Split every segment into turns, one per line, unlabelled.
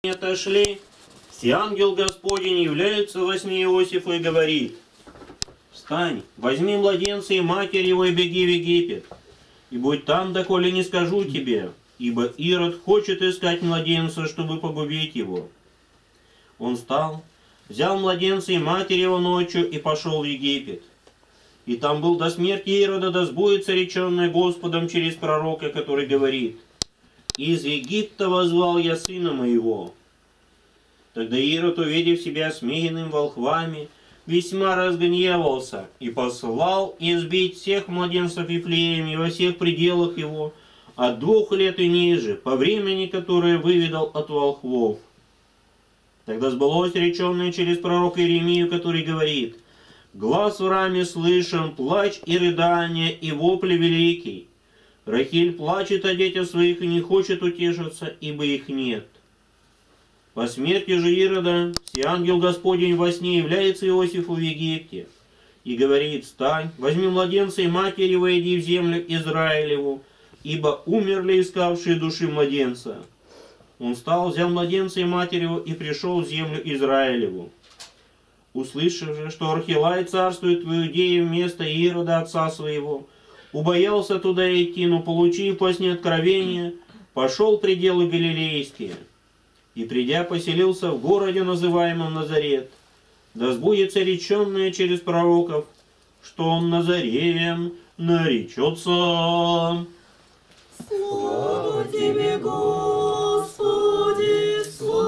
отошли, все ангел Господень является во сне Иосифу и говорит: «Встань, возьми младенца и матерь его и беги в Египет, и будь там, доколе не скажу тебе, ибо Ирод хочет искать младенца, чтобы погубить его». Он встал, взял младенца и матерь его ночью и пошел в Египет. И там был до смерти Ирода, да сбудется реченное Господом через пророка, который говорит: «Из Египта воззвал я сына моего». Тогда Ирод, увидев себя смеянным волхвами, весьма разгневался и послал избить всех младенцев Вифлееме во всех пределах его, от 2 лет и ниже, по времени, которое выведал от волхвов. Тогда сбылось реченное через пророка Иеремию, который говорит: «Глас в раме слышен, плач и рыдание, и вопли великий. Рахиль плачет о детях своих и не хочет утешиться, ибо их нет». По смерти же Ирода, всеангел Господень во сне является Иосифу в Египте и говорит: «Встань, возьми младенца и матерь его, и иди в землю Израилеву, ибо умерли искавшие души младенца». Он встал, взял младенца и матерь его, и пришел в землю Израилеву. Услышав же, что Архилай царствует в Иудее вместо Ирода, отца своего, убоялся туда идти, но, получив по сне откровение, пошел в пределы Галилейские. И, придя, поселился в городе, называемом Назарет. Да сбудется реченное через пророков, что он Назареем наречется.
Слава тебе, Господи,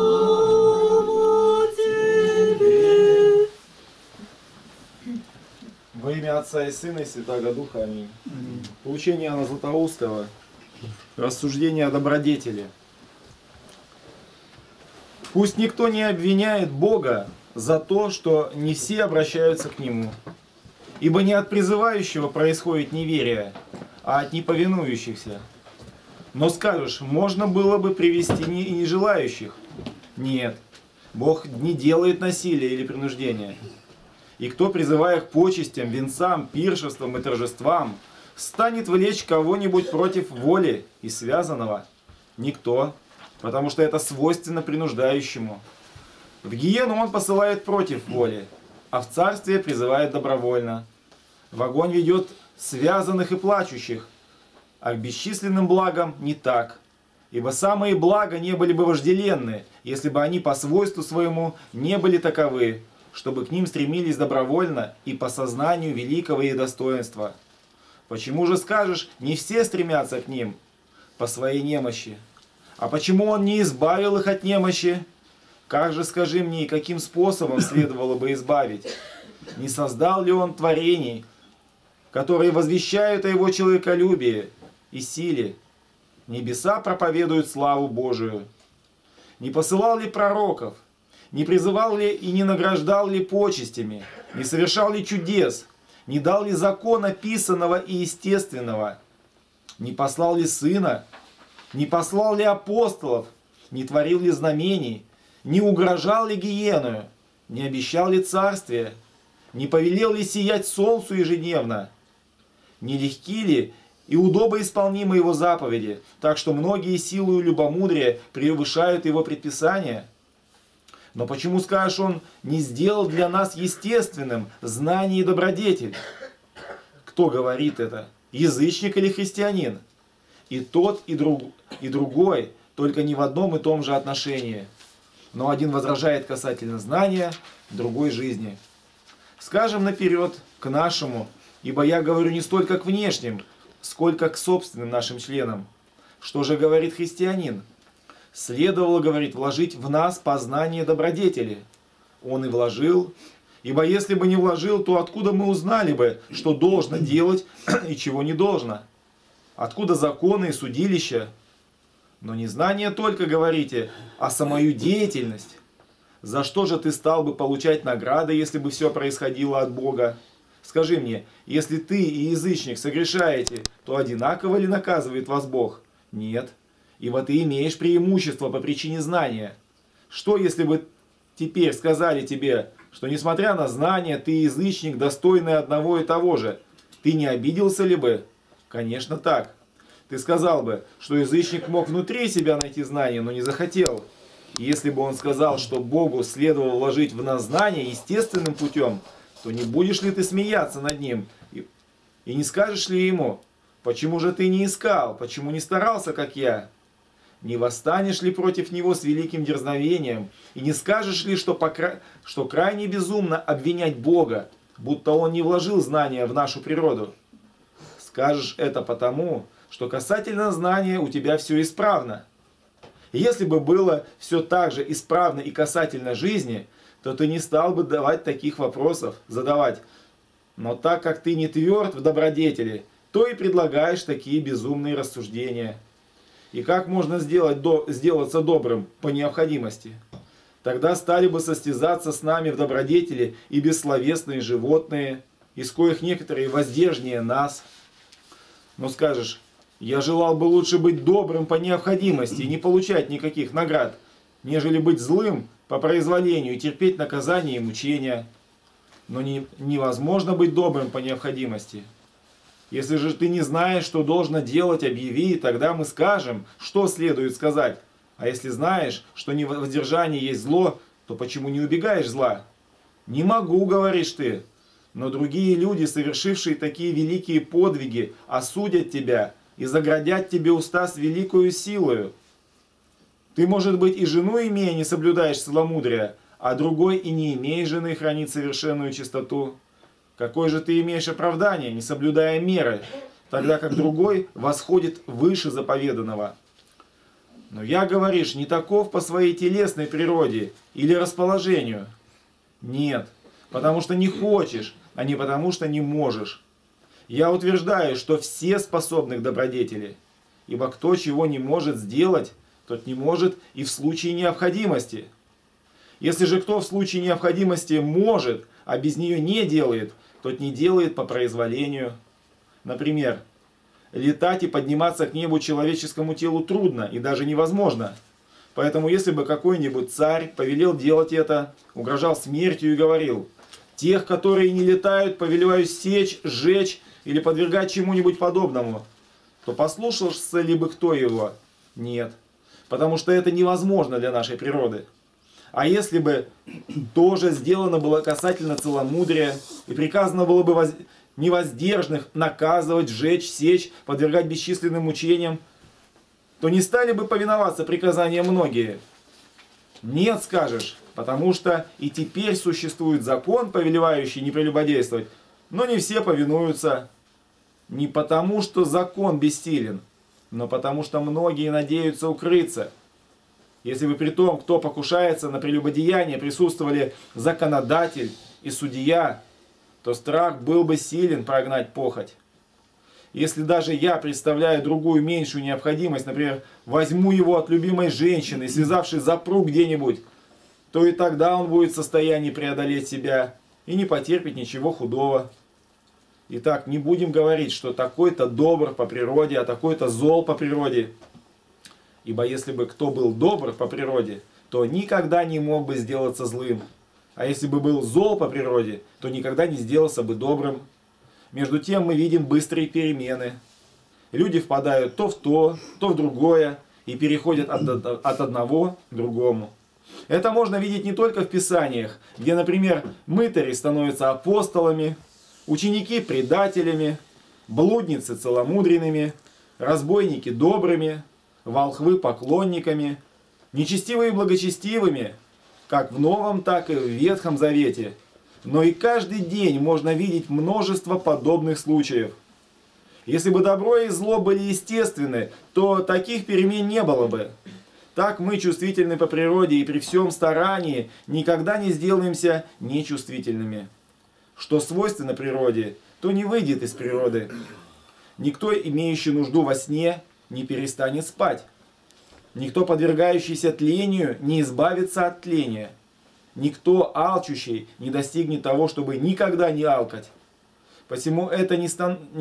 слава тебе.
Во имя Отца и Сына и Святаго Духа. Аминь. Поучение Иоанна Златоустого. Рассуждение о добродетели. Пусть никто не обвиняет Бога за то, что не все обращаются к Нему. Ибо не от призывающего происходит неверие, а от неповинующихся. Но скажешь, можно было бы привести и не желающих. Нет, Бог не делает насилия или принуждения. И кто, призывая к почестям, венцам, пиршествам и торжествам, станет влечь кого-нибудь против воли и связанного? Никто, потому что это свойственно принуждающему. В гиену он посылает против воли, а в царствие призывает добровольно. В огонь ведет связанных и плачущих, а к бесчисленным благам не так. Ибо самые блага не были бы вожделенны, если бы они по свойству своему не были таковы, чтобы к ним стремились добровольно и по сознанию великого и достоинства. Почему же скажешь, не все стремятся к ним по своей немощи? А почему он не избавил их от немощи? Как же, скажи мне, и каким способом следовало бы избавить? Не создал ли он творений, которые возвещают о его человеколюбии и силе? Небеса проповедуют славу Божию. Не посылал ли пророков? Не призывал ли и не награждал ли почестями? Не совершал ли чудес? Не дал ли закона писанного и естественного? Не послал ли сына? Не послал ли апостолов? Не творил ли знамений? Не угрожал ли гиеною? Не обещал ли царствие? Не повелел ли сиять солнцу ежедневно? Не легки ли и удобно исполнимы его заповеди, так что многие силою любомудрия превышают его предписания? Но почему, скажешь, он не сделал для нас естественным знание и добродетель? Кто говорит это? Язычник или христианин? И тот, и другой, только не в одном и том же отношении. Но один возражает касательно знания, другой жизни. Скажем наперед к нашему, ибо я говорю не столько к внешним, сколько к собственным нашим членам. Что же говорит христианин? Следовало, говорит, вложить в нас познание добродетели. Он и вложил. Ибо если бы не вложил, то откуда мы узнали бы, что должно делать и чего не должно? Откуда законы и судилища? Но не знание только, говорите, а самую деятельность. За что же ты стал бы получать награды, если бы все происходило от Бога? Скажи мне, если ты и язычник согрешаете, то одинаково ли наказывает вас Бог? Нет. Ибо ты имеешь преимущество по причине знания. Что, если бы теперь сказали тебе, что несмотря на знание, ты язычник, достойный одного и того же? Ты не обиделся ли бы? Конечно так. Ты сказал бы, что язычник мог внутри себя найти знание, но не захотел. И если бы он сказал, что Богу следовало вложить в нас знания естественным путем, то не будешь ли ты смеяться над ним? И не скажешь ли ему: почему же ты не искал, почему не старался, как я? Не восстанешь ли против него с великим дерзновением? И не скажешь ли, что крайне безумно обвинять Бога, будто он не вложил знания в нашу природу? Скажешь это потому, что касательно знания у тебя все исправно. И если бы было все так же исправно и касательно жизни, то ты не стал бы давать таких вопросов, задавать. Но так как ты не тверд в добродетели, то и предлагаешь такие безумные рассуждения. И как можно сделаться добрым по необходимости? Тогда стали бы состязаться с нами в добродетели и бессловесные животные, из коих некоторые воздержнее нас. Но скажешь: я желал бы лучше быть добрым по необходимости и не получать никаких наград, нежели быть злым по произволению и терпеть наказание и мучения. Но невозможно быть добрым по необходимости. Если же ты не знаешь, что должно делать, объяви, тогда мы скажем, что следует сказать. А если знаешь, что невоздержание есть зло, то почему не убегаешь зла? Не могу, говоришь ты. Но другие люди, совершившие такие великие подвиги, осудят тебя и заградят тебе уста с великою силою. Ты, может быть, и жену имея, не соблюдаешь целомудрия, а другой и не имея жены хранит совершенную чистоту. Какое же ты имеешь оправдание, не соблюдая меры, тогда как другой восходит выше заповеданного? Но я, говоришь, не таков по своей телесной природе или расположению. Нет, потому что не хочешь, а не потому что не можешь. Я утверждаю, что все способны к добродетели, ибо кто чего не может сделать, тот не может и в случае необходимости. Если же кто в случае необходимости может, а без нее не делает, тот не делает по произволению. Например, летать и подниматься к небу человеческому телу трудно и даже невозможно. Поэтому если бы какой-нибудь царь повелел делать это, угрожал смертью и говорил: тех, которые не летают, повелеваю сечь, сжечь или подвергать чему-нибудь подобному, то послушался ли бы кто его? Нет, потому что это невозможно для нашей природы. А если бы тоже сделано было касательно целомудрия, и приказано было бы невоздержных наказывать, сжечь, сечь, подвергать бесчисленным мучениям, то не стали бы повиноваться приказаниям многие? Нет, скажешь, потому что и теперь существует закон, повелевающий не прелюбодействовать, но не все повинуются. Не потому, что закон бессилен, но потому, что многие надеются укрыться. Если бы при том, кто покушается на прелюбодеяние, присутствовали законодатель и судья, то страх был бы силен прогнать похоть. Если даже я представляю другую меньшую необходимость, например, возьму его от любимой женщины, связавшись запруг где-нибудь, то и тогда он будет в состоянии преодолеть себя и не потерпит ничего худого. Итак, не будем говорить, что такой-то добр по природе, а такой-то зол по природе. Ибо если бы кто был добр по природе, то никогда не мог бы сделаться злым. А если бы был зол по природе, то никогда не сделался бы добрым. Между тем мы видим быстрые перемены. Люди впадают то в другое и переходят от одного к другому. Это можно видеть не только в Писаниях, где, например, мытари становятся апостолами, ученики предателями, блудницы целомудренными, разбойники добрыми, волхвы поклонниками, нечестивые благочестивыми, как в Новом, так и в Ветхом Завете. Но и каждый день можно видеть множество подобных случаев. Если бы добро и зло были естественны, то таких перемен не было бы. Так мы чувствительны по природе и при всем старании никогда не сделаемся нечувствительными. Что свойственно природе, то не выйдет из природы. Никто, имеющий нужду во сне, не перестанет спать. Никто, подвергающийся тлению, не избавится от тления. Никто, алчущий, не достигнет того, чтобы никогда не алкать. Посему это не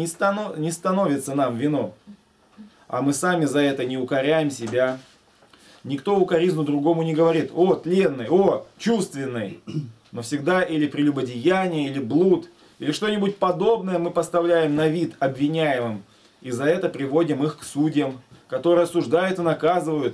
становится нам вином. А мы сами за это не укоряем себя. Никто укоризну другому не говорит: «О, тленный, о, чувственный». Но всегда или прелюбодеяние, или блуд, или что-нибудь подобное мы поставляем на вид обвиняемым, и за это приводим их к судьям, которые осуждают и наказывают,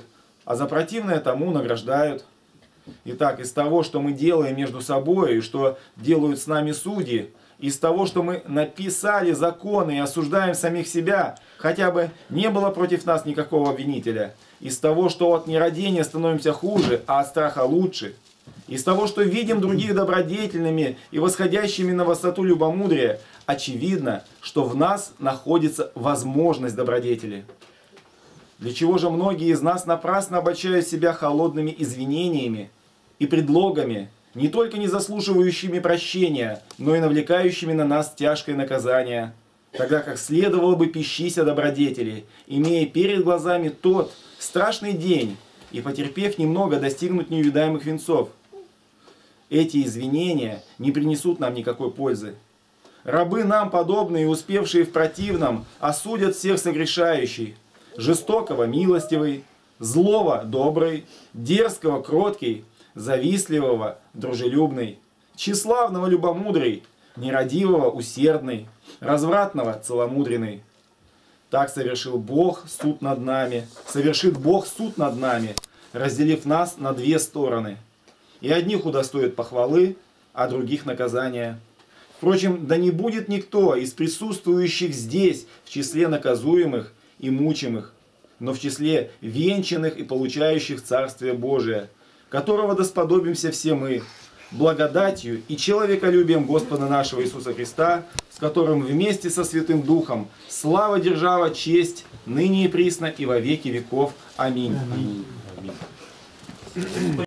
а за противное тому награждают. Итак, из того, что мы делаем между собой, и что делают с нами судьи, из того, что мы написали законы и осуждаем самих себя, хотя бы не было против нас никакого обвинителя, из того, что от нерадения становимся хуже, а от страха лучше, из того, что видим других добродетельными и восходящими на высоту любомудрия, очевидно, что в нас находится возможность добродетели. Для чего же многие из нас напрасно обольщают себя холодными извинениями и предлогами, не только не заслуживающими прощения, но и навлекающими на нас тяжкое наказание, тогда как следовало бы пищись о добродетели, имея перед глазами тот страшный день и, потерпев немного, достигнуть неувидаемых венцов. Эти извинения не принесут нам никакой пользы. Рабы нам подобные, успевшие в противном, осудят всех согрешающих, жестокого милостивый, злого добрый, дерзкого кроткий, завистливого дружелюбный, тщеславного любомудрый, нерадивого усердный, развратного целомудренный. Так совершил Бог суд над нами, совершит Бог суд над нами, разделив нас на две стороны. И одних удостоит похвалы, а других наказания. Впрочем, да не будет никто из присутствующих здесь в числе наказуемых и мучимых, но в числе венчанных и получающих Царствие Божие, которого досподобимся все мы, благодатью и человеколюбием Господа нашего Иисуса Христа, с которым вместе со Святым Духом слава, держава, честь, ныне и присно и во веки веков. Аминь.